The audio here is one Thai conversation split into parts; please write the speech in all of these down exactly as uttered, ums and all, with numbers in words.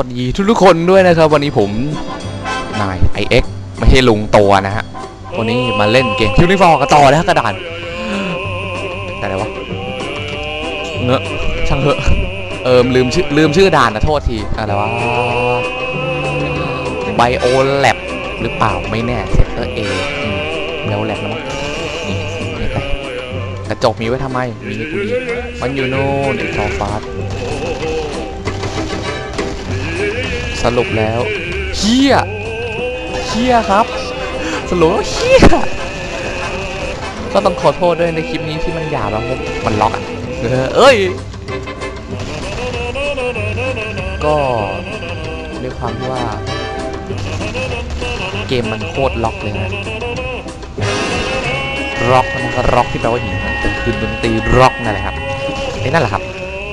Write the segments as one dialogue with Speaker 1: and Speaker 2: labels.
Speaker 1: วัสดีทุกๆคนด้วยนะครับวันนี้ผมนาย ไอ เอ็กซ์ ไม่ใช่ลุงตัวนะฮะวันนี้มาเล่นเกมคิวนิฟอร์กันต่อนะกระดานแต่อะไรวะเงอะช่างเหอะเอิมลืมชื่อลืมชื่อด่านนะโทษทีอะไรวะไบโอแลบหรือเปล่าไม่แน่เซกเตอร์เอไบโอแลบนะมั้งนี่นี่ไปกระจกมีไว้ทำไมมีกูดีมันอยู่โน่นไอ้ทอฟาสสรุปแล้วเฮียเฮียครับสรุปเฮียก็ต้องขอโทษด้วยในคลิปนี้ที่มันหยาบแล้วมันล็อกอ่ะเอ้ยก็ด้วยความที่ว่าเกมมันโคตรล็อกเลยนะล็อกมันก็ล็อกที่แปลว่าหินนะแต่คือดนตรีล็อกนั่นแหละครับไอ้นั่นแหละครับ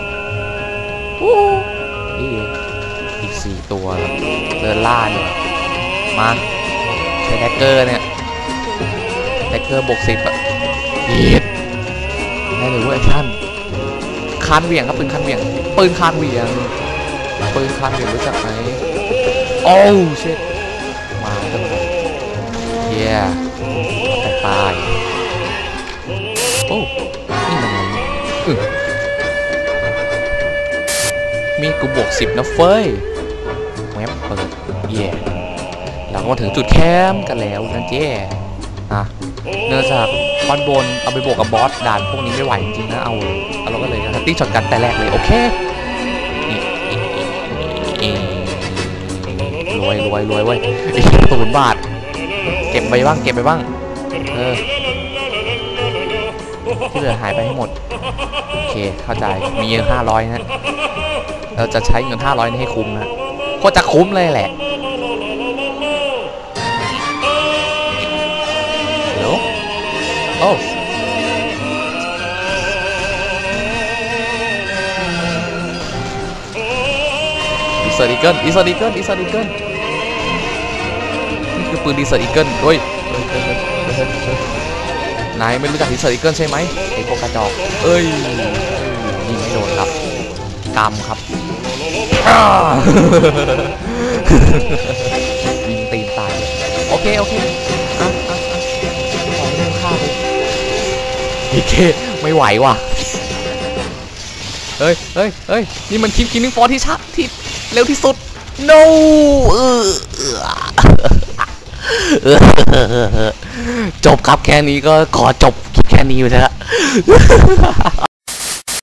Speaker 1: นี่อีกสี่ตัวเดินล่าเนี่ยมาใช้แดกเกอร์เนี่ยแดกเกอร์บวกสิบอะยีดได้เลยเว้ยท่านคานเหวี่ยงครับปืนคานเหวี่ยงปืนคานเหวี่ยงปืนคานเหวี่ยงรู้จักไหมโอ้เช็ดมาจังเลยเย้แต่ตายโอ้นี่มันอะไรมีกูบวกสิบนะเฟ้ยแวบเปิดเย่เราก็มาถึงจุดแคมป์กันแล้วนะเจ๊อ่ะเนื่องจากคอนบนเอาไปบวกกับบอสด่านพวกนี้ไม่ไหวจริงๆนะเอาเอาเราก็เลยนะติ้งช็อตกันแต่แรกเลยโอเครวยรวยรวยเว้ยไอ้ศูนย์บาทเก็บไปบ้างเก็บไปบ้างเออที่เหลือหายไปให้หมดโอเคเข้าใจมีเงินห้าร้อยนะเราจะใช้เงินห้าร้อยนี้ให้คุ้มนะโคตรจะคุ้มเลยแหละฮัลโหลโอ้ดีเซอร์อีเกิลดีเซอร์อีเกิลดีเซอร์อีเกิลนี่คือปืนดีเซอร์อีเกิลเฮ้ยนายไม่รู้จักดีเซอร์อีเกิลใช่ไหมไอ้พวกกระจอกเอ้ยยิงไม่โดนครับกำครับยิงตีนตายโอเคโอเคอ่ะอ่ะอ่ะขอเรื่องข้าวโอเคไม่ไหวว่ะเฮ้ยเฮ้ยเฮ้ยนี่มันคลิปคินนิ่งฟอร์ที่ชัดที่เร็วที่สุด no จบครับแค่นี้ก็ขอจบแค่นี้ไปเถอะ